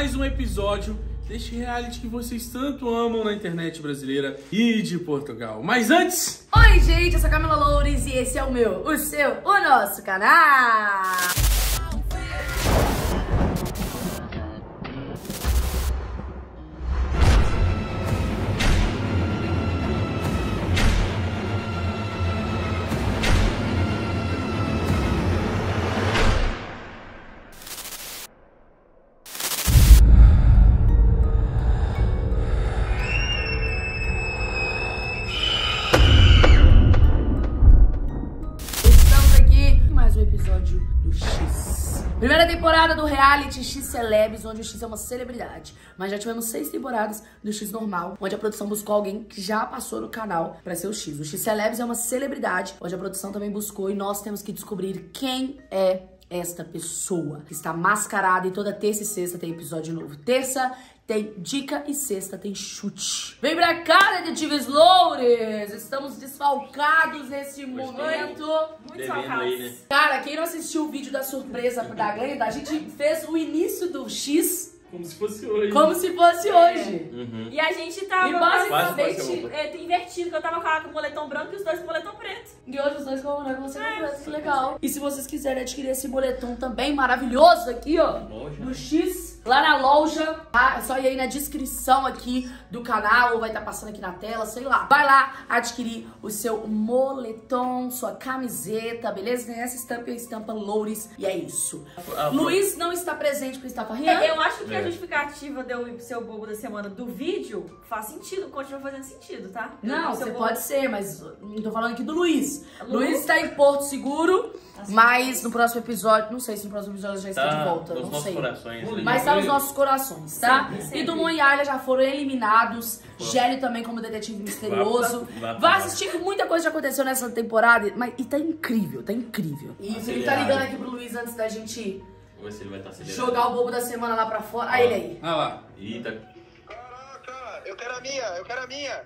mais um episódio deste reality que vocês tanto amam na internet brasileira e de Portugal. Mas antes... Oi, gente, eu sou a Camila Loures e esse é o meu, o seu, o nosso canal. Primeira temporada do reality X Celebs, onde o X é uma celebridade. Mas já tivemos 6 temporadas do X normal, onde a produção buscou alguém que já passou no canal pra ser o X. O X Celebs é uma celebridade, onde a produção também buscou e nós temos que descobrir quem é esta pessoa que está mascarada, e toda terça e sexta tem episódio novo. Terça tem dica e sexta tem chute. Vem pra cá, detetives Loures! Estamos desfalcados nesse momento. Muito desfalcados. Né? Cara, quem não assistiu o vídeo da surpresa da Glenda, a gente fez o início do X como se fosse hoje. Como se fosse hoje. Uhum. E a gente tava basicamente invertido, que eu tava com o moletom branco e os dois com o moletom preto. E hoje os dois com o moletom preto, que legal. E se vocês quiserem adquirir esse moletom também maravilhoso aqui, ó, no X, lá na loja, tá? É só ir aí na descrição aqui do canal, ou vai estar passando aqui na tela, sei lá. Vai lá adquirir o seu moletom, sua camiseta, beleza? Tem essa estampa e a estampa Loures, e é isso. Luiz não está presente porque está farreando. Eu acho que a justificativa de eu ser o bobo da semana do vídeo faz sentido, continua fazendo sentido, tá? Não, você pode ser, mas não tô falando aqui do Luiz. Luiz está em Porto Seguro, mas no próximo episódio, não sei se no próximo episódio já está de volta, não sei. Mas tá nos nossos corações, tá? Sim, e Dumont e Ayla já foram eliminados. Gélio também como detetive misterioso. Vai assistir que muita coisa já aconteceu nessa temporada, mas e tá incrível, tá incrível. E o Felipe tá ligando aqui pro Luiz antes da gente se ele vai estar jogar o bobo da semana lá pra fora. Aí ele aí. Ah lá. Eita. Caraca, eu quero a minha.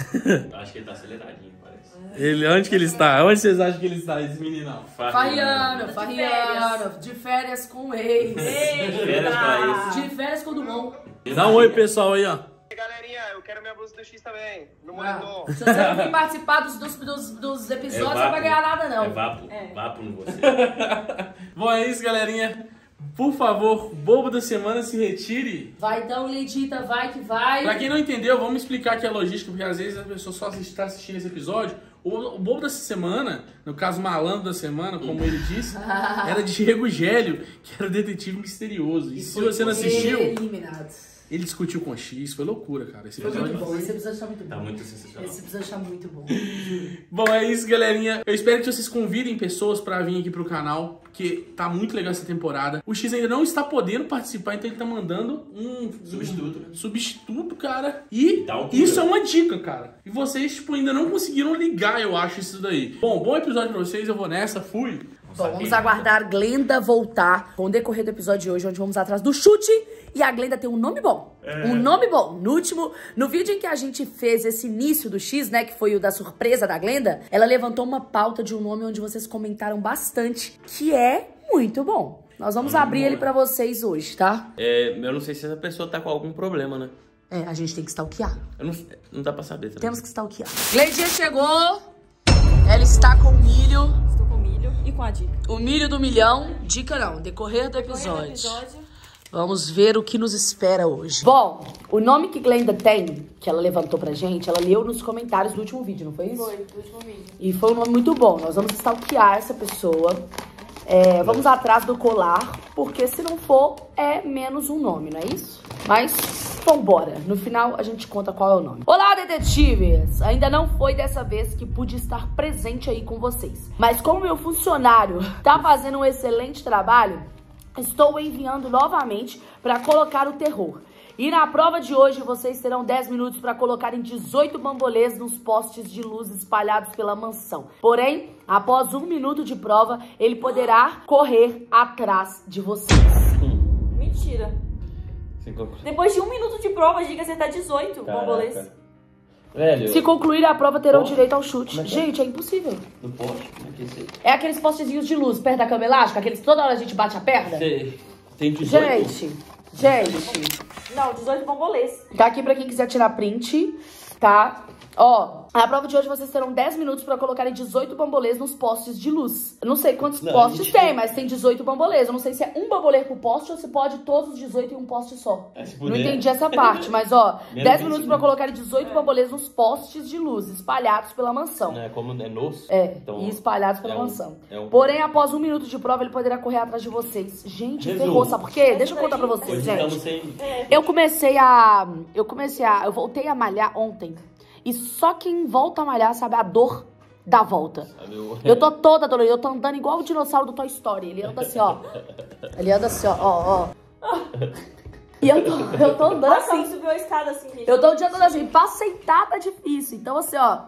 Acho que ele tá aceleradinho, parece. Ele, onde que ele está? Onde vocês acham que ele está, esse meninão? Farriano, de férias com o ex. De férias pra ex. De férias com o Dumont. Dá um oi, pessoal, aí, ó. Galerinha, eu quero minha blusa do X também, no moletom. Se você não vir participar dos episódios, você não vai ganhar nada, não. Vapo no você. Bom, é isso, galerinha. Por favor, bobo da semana se retire. Vai então, Leidita, vai que vai. Pra quem não entendeu, vamos explicar aqui a logística, porque às vezes a pessoa só está assistindo esse episódio. O bobo dessa semana, no caso malandro da semana, como ele disse, era Diego Gélio, que era o detetive misterioso. E se você não assistiu, ele discutiu com o X, foi loucura, cara. Esse episódio muito bom, esse episódio tá muito bom. Tá muito sensacional. Esse episódio tá muito bom. Bom, é isso, galerinha. Eu espero que vocês convidem pessoas pra vir aqui pro canal, porque tá muito legal essa temporada. O X ainda não está podendo participar, então ele tá mandando um substituto, cara. E isso é uma dica, cara. E vocês, tipo, ainda não conseguiram ligar, eu acho, isso daí. Bom episódio pra vocês, eu vou nessa, fui. Bom, vamos aguardar Glenda voltar com o decorrer do episódio de hoje, onde vamos atrás do chute. E a Glenda tem um nome bom. Um nome bom. No vídeo em que a gente fez esse início do X, né, que foi o da surpresa da Glenda, ela levantou uma pauta de um nome onde vocês comentaram bastante, que é muito bom. Nós vamos abrir ele pra vocês hoje, tá? Eu não sei se essa pessoa tá com algum problema, né? A gente tem que stalkear. Não dá pra saber também. Temos que stalkear. Glendinha chegou. Ela está com o milho. Estou com o milho e com a dica. O milho do milhão. Dica não, decorrer do episódio. Vamos ver o que nos espera hoje. Bom, o nome que Glenda tem, que ela levantou pra gente, ela leu nos comentários do último vídeo, não foi isso? Foi, do último vídeo. E foi um nome muito bom. Nós vamos stalkear essa pessoa. Vamos atrás do colar, porque se não for, é menos um nome, não é isso? Mas, vambora. No final, a gente conta qual é o nome. Olá, detetives! Ainda não foi dessa vez que pude estar presente aí com vocês. Mas como meu funcionário tá fazendo um excelente trabalho, estou enviando novamente para colocar o terror. E na prova de hoje, vocês terão 10 minutos para colocarem 18 bambolês nos postes de luz espalhados pela mansão. Porém, após 1 minuto de prova, ele poderá correr atrás de vocês. Mentira. Depois de 1 minuto de prova, a gente tem que acertar 18 bambolês. Velho. Se concluir a prova, terão direito ao chute. Gente, é impossível. No poste? Como é que é isso aí? É aqueles postezinhos de luz perto da cama elástica, aqueles que toda hora a gente bate a perna. Tem 18? Gente, Gente, Não, 18 bambolês. tá aqui pra quem quiser tirar print, tá? Ó, a prova de hoje vocês terão 10 minutos pra colocarem 18 bambolês nos postes de luz. Eu não sei quantos postes tem, mas tem 18 bambolês. Eu não sei se é um bambolê por poste ou se pode todos os 18 em um poste só. Não entendi essa parte, mas ó, 10 minutos pra colocarem 18 bambolês nos postes de luz, espalhados pela mansão. É como é nos? Então, e espalhados pela mansão. Porém, após 1 minuto de prova, ele poderá correr atrás de vocês. Gente, ferrou, sabe por quê? Deixa eu contar pra vocês, gente. Eu voltei a malhar ontem. E só quem volta a malhar sabe a dor da volta. Eu tô toda dolorida, eu tô andando igual o dinossauro do Toy Story. Ele anda assim, ó. Ele anda assim, ó. E eu tô andando assim. Subiu a escada assim, gente. Eu tô o dia todo assim, pra sentar tá difícil. Então assim, ó,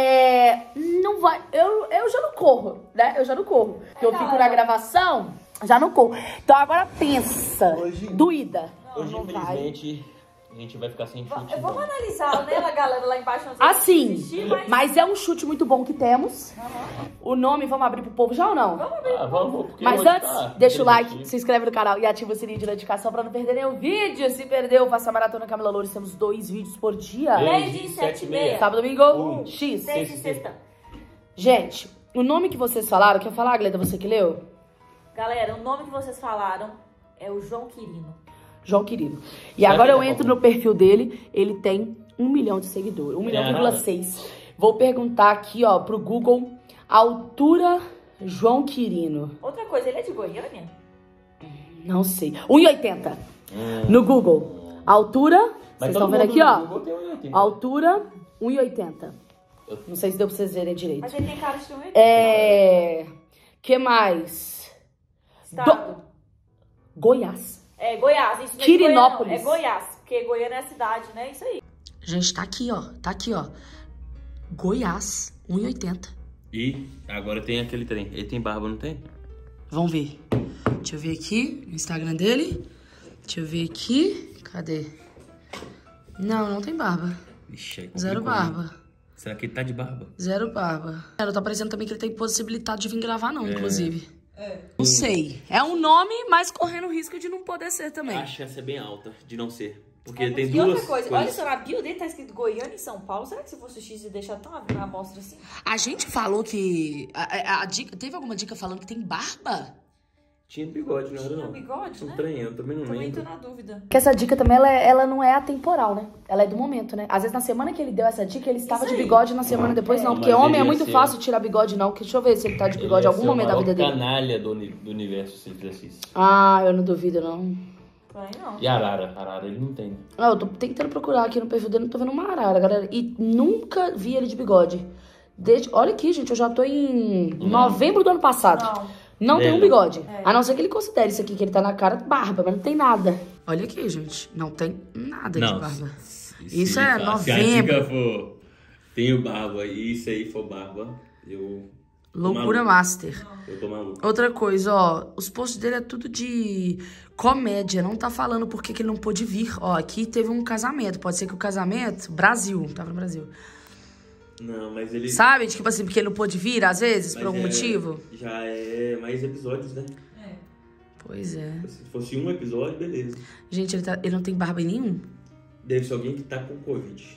não vai, eu já não corro, né? Eu já não corro. Porque eu fico na gravação, já não corro. Então agora pensa, doída. Hoje, infelizmente, a gente vai ficar sem chute. Vamos analisar, né, galera, lá embaixo. Assim, mas é um chute muito bom que temos. O nome, vamos abrir pro povo já ou não? Vamos abrir pro povo. Mas antes, deixa o like, se inscreve no canal e ativa o sininho de notificação pra não perder nenhum vídeo. Se perdeu, faça a Maratona Camila Loures. Temos 2 vídeos por dia. 10 e 7 e meia. Sábado, domingo, X. 6 e sexta. Gente, o nome que vocês falaram, quer falar, Gleda, você que leu? Galera, o nome que vocês falaram é o João Quirino. João Quirino. E agora eu entro no perfil dele, ele tem 1 milhão de seguidores, 1,6 milhão. Vou perguntar aqui, ó, pro Google, altura João Quirino. Outra coisa, ele é de Goiânia? Não sei. 1,80 no Google. Altura, vocês estão vendo aqui, ó. Altura, 1,80. Não sei se deu pra vocês verem direito. Mas ele tem cara de 1,80. Que mais? Estado. Goiás. É, Goiás. Isso não é Quirinópolis. Goiânia, não. É Goiás, porque Goiânia é a cidade, né? Isso aí. Gente, tá aqui, ó. Tá aqui, ó. Goiás, 1,80. E agora tem aquele trem. Ele tem barba, não tem? Vamos ver. Deixa eu ver aqui no Instagram dele. Deixa eu ver aqui. Cadê? Não tem barba. Ixi, Zero barba. Será que ele tá de barba? Zero barba. Tá parecendo também que ele tem possibilidade de vir gravar, não, inclusive. Não sei. É um nome, mas correndo o risco de não poder ser também. A chance é bem alta de não ser. Porque tem E duas outra coisa, coisas. olha só, na bio dele tá escrito Goiânia e São Paulo. Será que se fosse o X ia deixar tão a amostra assim? A gente falou que... A dica, teve alguma dica falando que tem barba? Tinha bigode, não era não. Tinha bigode, né? Trem, eu também não Também lembro. tô na dúvida. Porque essa dica também, ela não é atemporal, né? Ela é do momento, né? Às vezes na semana que ele deu essa dica, ele estava de bigode, na semana depois não. Porque Mas homem é ele ia muito ser- fácil tirar bigode, não. Deixa eu ver se ele tá de bigode em algum momento da vida dele. Canalha do universo se ele fizesse isso. Ah, eu não duvido, não. Também não. E Arara? Arara ele não tem. Ah, eu tô tentando procurar aqui no perfil dele, não tô vendo uma arara, galera. E nunca vi ele de bigode. Olha aqui, gente, eu já tô em novembro do ano passado. Não tem um bigode. A não ser que ele considere isso aqui, que ele tá na cara barba, mas não tem nada. Olha aqui, gente. Não tem nada de barba. Isso é novembro. Se a dica for tenho barba e isso aí for barba, eu... Loucura master. Eu tô maluco. Outra coisa, ó. Os posts dele é tudo de comédia. Não tá falando por que ele não pôde vir. Ó, aqui teve um casamento. Pode ser que o casamento... Brasil. Tava no Brasil. Não, mas ele... Sabe? Tipo assim, porque ele não pôde vir, às vezes, por algum motivo. Já é mais episódios, né? Pois é. Se fosse um episódio, beleza. Gente, ele não tem barba em nenhum? Deve ser alguém que tá com Covid.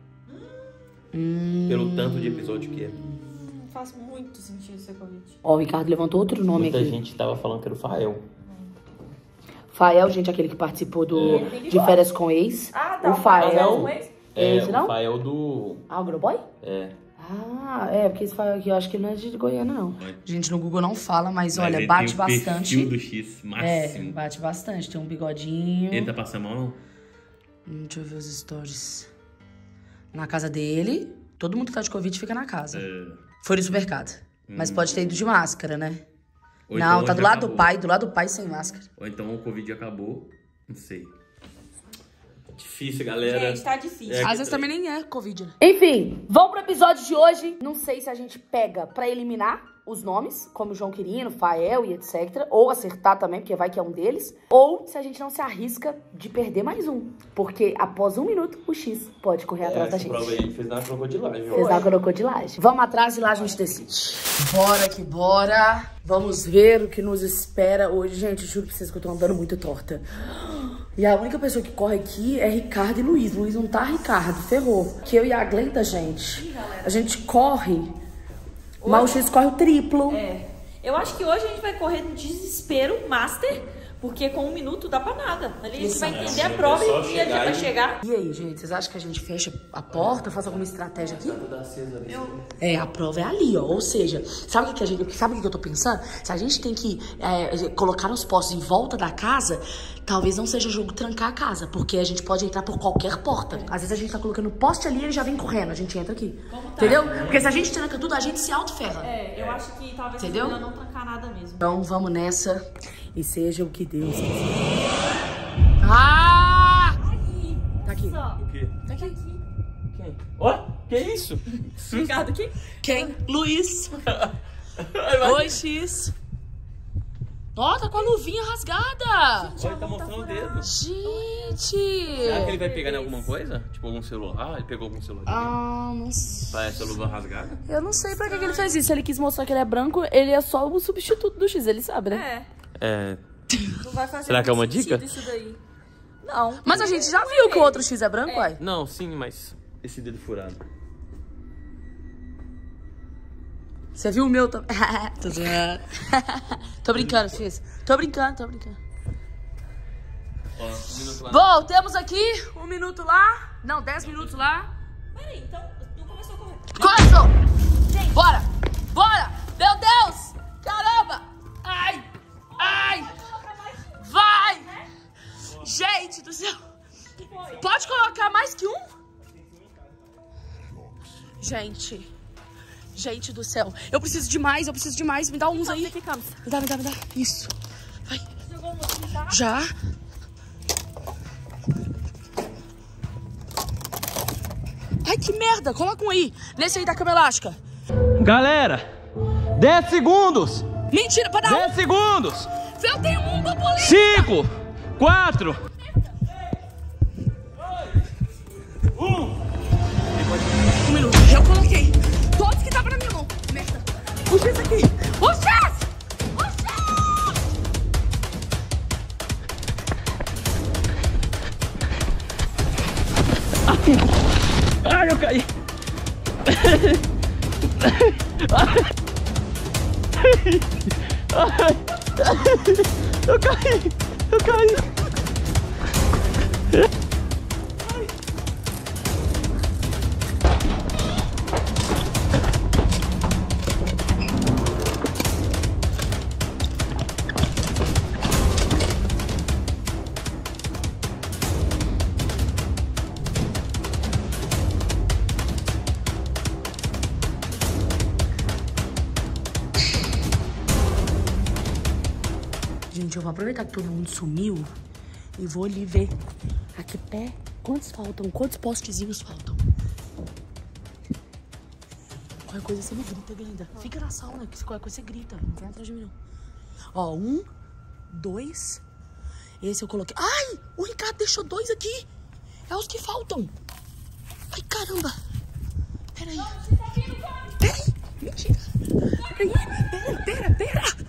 Pelo tanto de episódio que é. Faz muito sentido ser Covid. Ó, o Ricardo levantou outro nome Muita aqui. gente tava falando que era o Fael. Fael, gente, aquele que participou de Férias com Ex. Ah, tá. O Fael. É esse, não? O Fael do... Ah, o Groboy? É. Ah, porque esse Fael aqui, eu acho que ele não é de Goiânia, não. Gente, no Google não fala, mas olha, ele bate tem o bastante. perfil do X máximo. Bate bastante. Tem um bigodinho. Ele tá passando mal, não? Deixa eu ver os stories. Na casa dele, todo mundo que tá de Covid fica na casa. Foi no supermercado. Mas pode ter ido de máscara, né? Ou não, então tá do já lado acabou. do pai sem máscara. Ou então o Covid acabou. Não sei. Difícil, galera. Gente, tá difícil. É, Às vezes também nem é Covid, né? Enfim, vamos pro episódio de hoje. Não sei se a gente pega pra eliminar os nomes, como João Quirino, Fael e etc. Ou acertar também, porque vai que é um deles. Ou se a gente não se arrisca de perder mais um. Porque após 1 minuto, o X pode correr atrás da gente. Essa prova aí fez na crocodilagem. Fez na crocodilagem. Vamos atrás e lá a gente decide. Bora que bora. Vamos ver o que nos espera hoje. Gente, juro pra vocês que eu tô andando muito torta. E a única pessoa que corre aqui é Ricardo e Luiz. Luiz não tá, Ricardo. Ferrou. Que eu e a Glenda, gente, a gente corre, mas o X corre o triplo. É. Eu acho que hoje a gente vai correr no desespero master, porque com 1 minuto dá pra nada. Ali a gente vai entender a prova e o dia já vai chegar. E aí, gente, vocês acham que a gente fecha a porta, faz alguma estratégia aqui? É, a prova é ali, ó. Ou seja, sabe o que eu tô pensando? Se a gente tem que colocar os postos em volta da casa, talvez não seja jogo trancar a casa, porque a gente pode entrar por qualquer porta. Às vezes a gente tá colocando poste ali e ele já vem correndo, a gente entra aqui. Entendeu? Porque se a gente tranca tudo, a gente se autoferra. É, eu acho que talvez seja melhor não trancar nada mesmo. Então vamos nessa e seja o que Deus quiser. Ah! Tá aqui. O quê? Tá aqui. Quem? Ó, que isso? Ricardo aqui? Quem? Luiz. Oi, X. Ó, tá com a luvinha rasgada. Ele tá mostrando o dedo. Gente. Será que ele vai pegar em alguma coisa? Tipo algum celular? Ele pegou algum celular? Ah, não sei. Parece a luva rasgada? Eu não sei pra que ele fez isso. Se ele quis mostrar que ele é branco, ele é só o substituto do X, ele sabe, né? Não vai fazer Será que é uma dica? isso daí. Não. Mas a gente já viu que o outro X é branco, uai. Não, sim, mas esse dedo furado. Você viu o meu também? Tô brincando, X. Tô brincando. Ó, 1 minuto lá. Bom, temos aqui 1 minuto lá. Não, 10 minutos lá. Peraí, então não começou a correr. Começou! Bora! Meu Deus! Caramba! Ai! Vai! Gente do céu! Pode colocar mais que um? Gente do céu. Eu preciso de mais. Me dá uns aí. Me dá. Isso. Vai. Jogou no tá? Já. Ai, que merda. Coloca um aí. Nesse aí da cama elástica. Galera, 10 segundos. Mentira, para dar 10 segundos. Eu tenho um borboleta. 5, 4. 1 minuto. Eu coloquei todos que estavam na minha mão. Merda. O X aqui. O X! Ai, eu caí. Eu caí. Gente, eu vou aproveitar que todo mundo sumiu e vou ali ver aqui pé quantos faltam, quantos postezinhos faltam. Qualquer coisa você me grita, Glenda. Fica na sauna, que qualquer coisa você grita. Não vem atrás de mim, não. Ó, 1, 2. Esse eu coloquei. Ai, o Ricardo deixou 2 aqui. É os que faltam. Ai, caramba. Peraí. Mentira. Pera.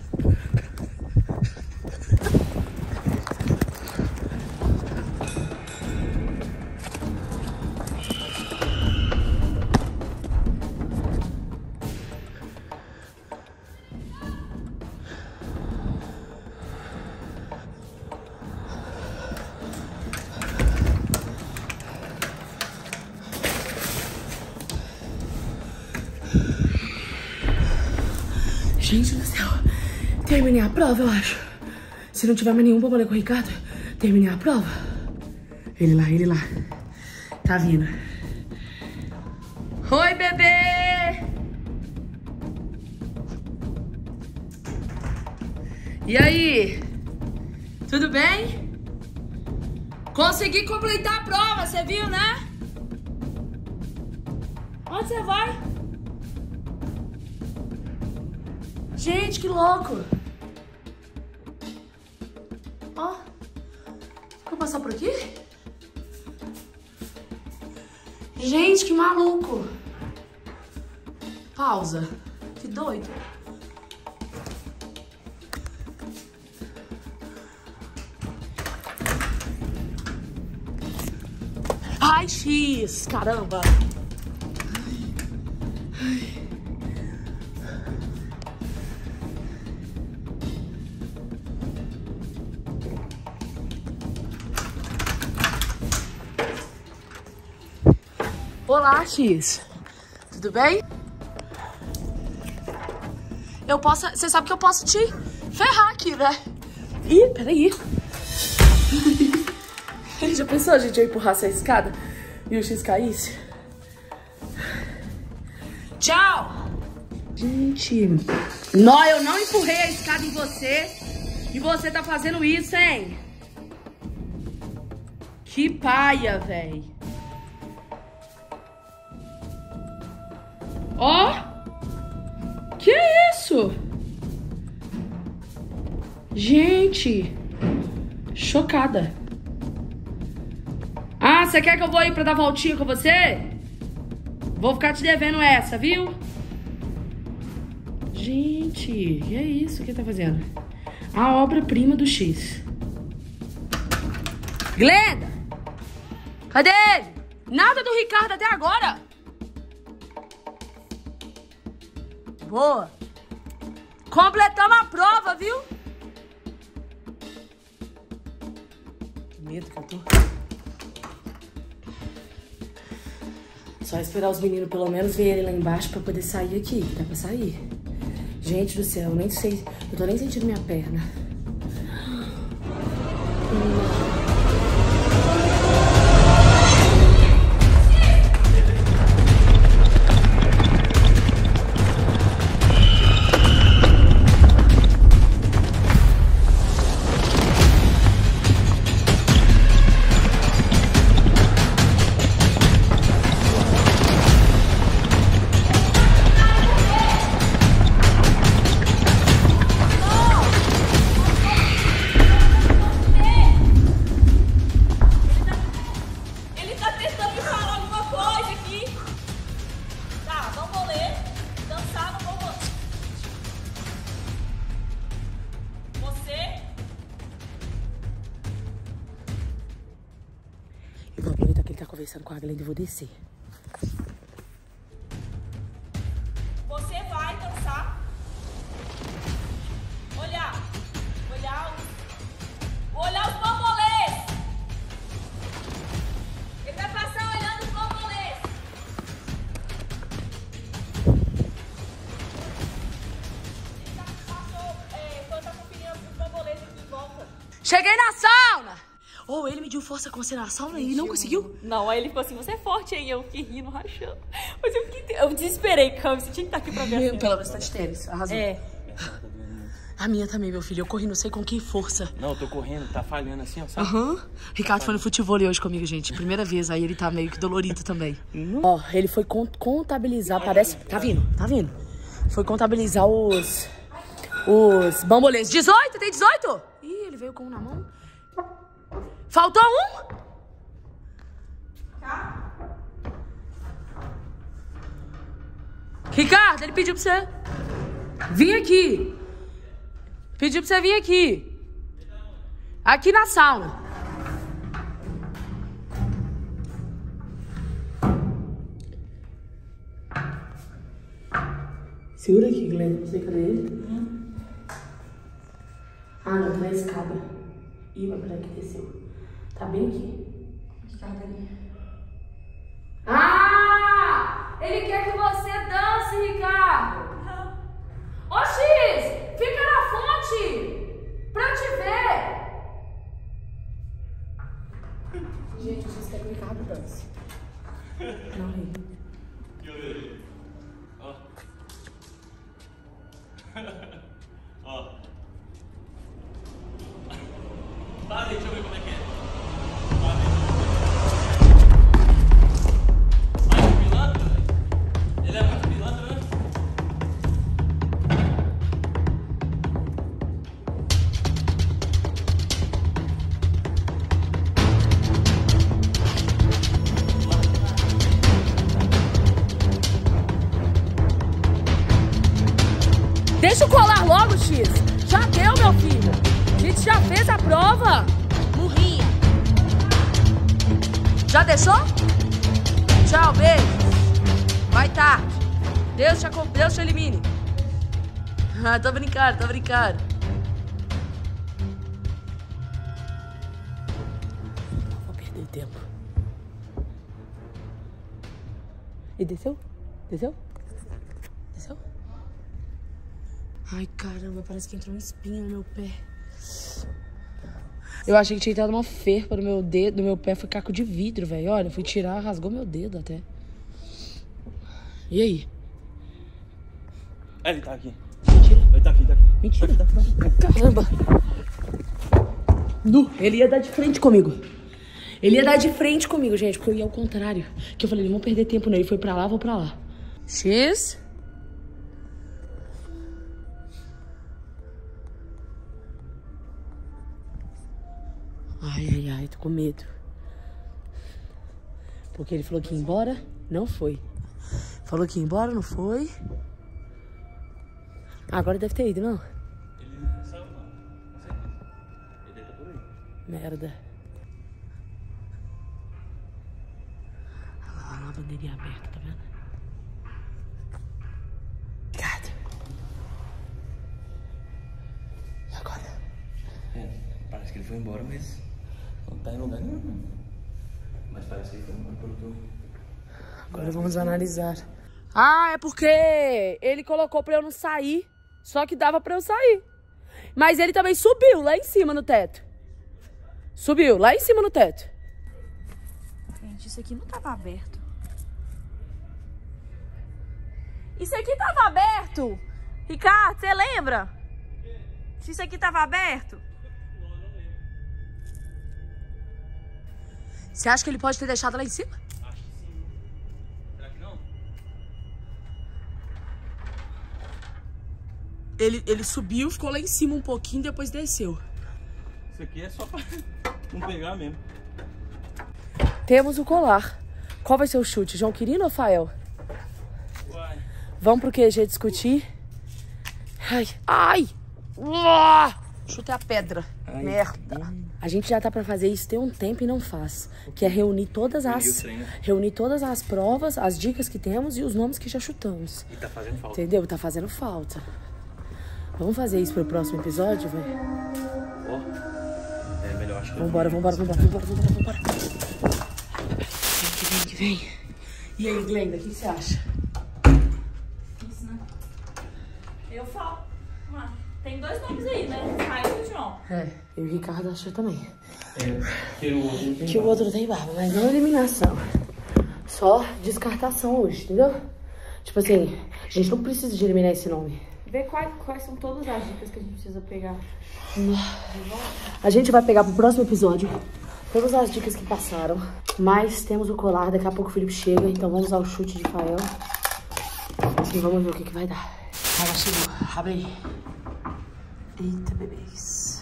Gente do céu, terminei a prova, eu acho. Se não tiver mais nenhum pra poder com o Ricardo, terminei a prova. Ele lá. Tá vindo. Oi, bebê! E aí? Tudo bem? Consegui completar a prova, você viu, né? Onde você vai? Gente, que louco! Ó, vou passar por aqui? Gente, que maluco! Pausa. Que doido. Ai, X. Caramba. Olá, X. Tudo bem? Eu posso... Você sabe que eu posso te ferrar aqui, né? Ih, peraí. Já pensou, gente, eu empurrasse a escada e o X caísse? Tchau! Gente... Não, eu não empurrei a escada em você e você tá fazendo isso, hein? Que paia, véi. Ó! Que isso? Gente! Chocada. Ah, você quer que eu vou ir pra dar voltinha com você? Vou ficar te devendo essa, viu? Gente, que é isso que ele tá fazendo? A obra-prima do X. Glenda! Cadê ele? Nada do Ricardo até agora. Boa. Completamos a prova, viu? Que medo que eu tô. Só esperar os meninos pelo menos verem lá embaixo pra poder sair aqui. Dá pra sair. Gente do céu, eu nem sei. Eu tô nem sentindo minha perna. Eu vou aproveitar que ele tá conversando com a Glenda e vou descer. Você vai dançar. Olhar os bambolês. Ele vai passar olhando os bambolês. Ele passou, quando tá conferindo os bambolês aqui em volta. Cheguei na sauna! Ou ele mediu força com você na sauna e não conseguiu? Não, aí ele ficou assim, você é forte aí, eu fiquei rindo, rachando. Mas eu desesperei, Cam, você tinha que estar aqui pra ver. Pelo menos tá de tênis, arrasou. É. A minha também, meu filho, eu corri não sei com que força. Não, eu tô correndo, tá falhando assim, ó, sabe? Aham. Ricardo foi no futebol hoje comigo, gente. Primeira vez, aí ele tá meio que dolorido também. Ó, ele foi contabilizar, parece... Tá vindo. Foi contabilizar os bambolês. 18? Tem 18? Ih, ele veio com um na mão. Faltou um? Tá. Ricardo, ele pediu pra você vir aqui. Pediu pra você vir aqui. Aqui na sauna. Segura aqui, Glenda. Não sei cadê ele. Ah, não, tá na escada. Ih, mas peraí que desceu. Tá bem aqui. Escada ali. Ah! Ele quer que você dance, Ricardo. Ô, X! Fica na fonte! Pra eu te ver! Gente, o X quer que o Ricardo dance. Não ri. Ó. Ó. Para aí, deixa eu ver como é que é. Mais pilantra, velho. Ele é muito pilantra, né? Deixa eu colar logo, X. Já deu, meu filho. A gente já fez a prova. Murrinha. Já deixou? Tchau, beijo. Vai tarde. Deus te elimine. Ah, tô brincando, tô brincando. Não vou perder tempo. E desceu? Desceu? Desceu? Ai, caramba, parece que entrou um espinho no meu pé. Eu achei que tinha entrado uma ferpa no meu dedo, no meu pé, foi caco de vidro, velho. Olha, fui tirar, rasgou meu dedo até. E aí? Ele tá aqui. Mentira. Ele tá aqui, tá aqui. Mentira. Tá aqui. Caramba. Nu, ele ia dar de frente comigo. Ele ia dar de frente comigo, gente, porque eu ia ao contrário. Que eu falei, não vou perder tempo nele. Foi pra lá, vou pra lá. X. Ai, ai, ai, tô com medo. Porque ele falou que ia embora, não foi. Falou que ia embora, não foi. Agora deve ter ido, não? Ele não saiu, não. Com certeza. Ele deve estar por aí. Merda. Olha lá, a lavanderinha aberta, tá vendo? Obrigado. E agora? Parece que ele foi embora, mas não tá em lugar nenhum. Mas parece que ele foi embora pelo que eu... Agora vamos analisar. Ah, é porque ele colocou pra eu não sair. Só que dava pra eu sair. Mas ele também subiu lá em cima no teto. Subiu lá em cima no teto. Gente, isso aqui não tava aberto. Isso aqui tava aberto! Ricardo, você lembra? Se isso aqui tava aberto? Você acha que ele pode ter deixado lá em cima? Acho que sim. Será que não? Ele subiu, ficou lá em cima um pouquinho, depois desceu. Isso aqui é só pra não pegar mesmo. Temos o colar. Qual vai ser o chute? João Quirino ou Fael? Uai. Vamos pro QG discutir? Ai, ai! Uá! Chutei a pedra. Ai, Merda. A gente já tá pra fazer isso tem um tempo e não faz. Que é reunir todas as provas, as dicas que temos e os nomes que já chutamos. E tá fazendo falta. Entendeu? Tá fazendo falta. Vamos fazer isso pro próximo episódio, velho? Ó. É melhor, acho que... Vambora. Vem. E aí, Glenda, o que você acha? Isso, né? Eu falo. Mano, tem dois nomes aí, né? Raio e João. É, eu e o Ricardo achou também. É, Que o outro tem barba, mas não eliminação. Só descartação hoje, entendeu? Tipo assim, a gente não precisa de eliminar esse nome. Vê quais são todas as dicas que a gente precisa pegar. A gente vai pegar pro próximo episódio todas as dicas que passaram. Mas temos o colar, daqui a pouco o Felipe chega, então vamos ao chute de Fael. E vamos ver o que vai dar. Ela chegou, abre aí. Eita, bebês.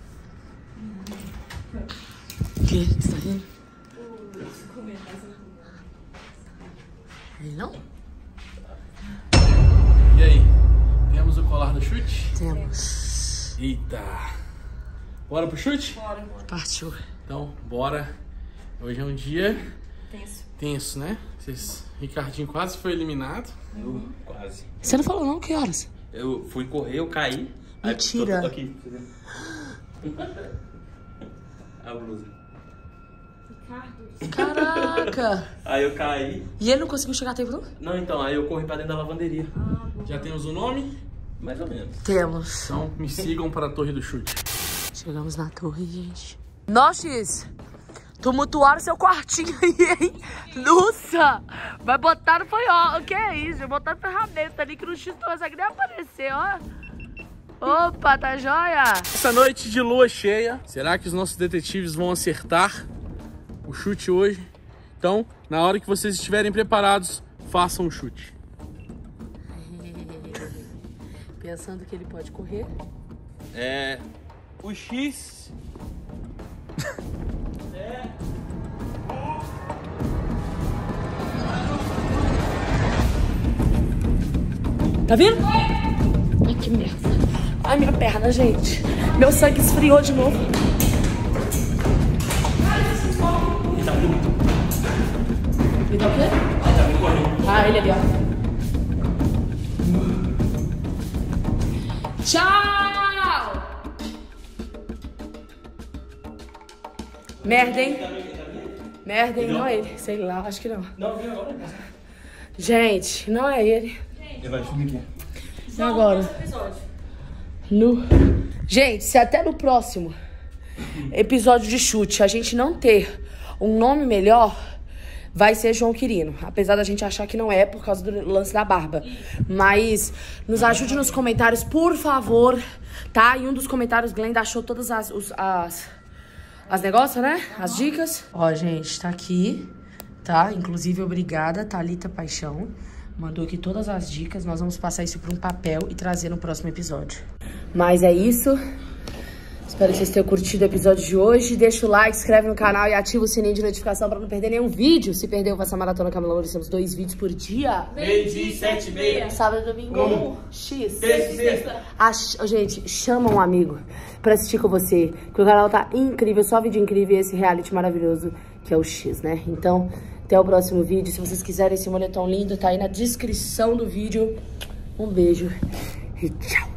O que? Você tá rindo? Ele não? E aí? Temos o colar do chute? Temos. Eita. Bora pro chute? Bora. Partiu. Então, bora. Hoje é um dia Tenso. tenso, né? Ricardinho quase foi eliminado. Eu quase. Você não falou não? Que horas? Eu fui correr, eu caí. Mentira. Aí, tô aqui, tá vendo? A blusa. Ricardo. Caraca. Aí eu caí. E ele não conseguiu chegar a tempo, não? Não, então, aí eu corri pra dentro da lavanderia. Já temos o nome? Mais ou menos. Temos. Então me sigam para a Torre do Chute. Chegamos na torre, gente. Nossa, X. Tumultuaram seu quartinho aí, hein? Nossa! Vai botar no ó. O que é isso? Vai botar ferramenta ali que no X não consegue nem aparecer, ó. Opa, tá joia? Essa noite de lua cheia, será que os nossos detetives vão acertar o chute hoje? Então, na hora que vocês estiverem preparados, façam o chute. Pensando que ele pode correr. É... O X... Tá vendo? Ai, que merda. Ai, minha perna, gente. Meu sangue esfriou de novo. Tá tudo. Ele tá o quê? Ele tá me correndo. Ah, ele ali, ó. Tchau! Merda, hein? Merda, hein? Não é ele. Sei lá, acho que não. Não, vem agora. Gente, não é ele. Ele vai subir aqui. E agora? Gente, se até no próximo episódio de chute a gente não ter um nome melhor, vai ser João Quirino. Apesar da gente achar que não é por causa do lance da barba. Mas nos ajude nos comentários, por favor, tá? Em um dos comentários, Glenda achou todas as negócios, né? As dicas. Ó, gente, tá aqui, tá? Inclusive, obrigada, Thalita Paixão. Mandou aqui todas as dicas. Nós vamos passar isso para um papel e trazer no próximo episódio. Mas é isso. Espero que vocês tenham curtido o episódio de hoje. Deixa o like, se inscreve no canal e ativa o sininho de notificação para não perder nenhum vídeo. Se perdeu, faça a Maratona Camila Loures. Temos 2 vídeos por dia. 6h, 7h30. Sábado e domingo. X. Gente, chama um amigo pra assistir com você. Que o canal tá incrível, só vídeo incrível e esse reality maravilhoso que é o X, né? Então, até o próximo vídeo. Se vocês quiserem esse moletom lindo, tá aí na descrição do vídeo. Um beijo e tchau.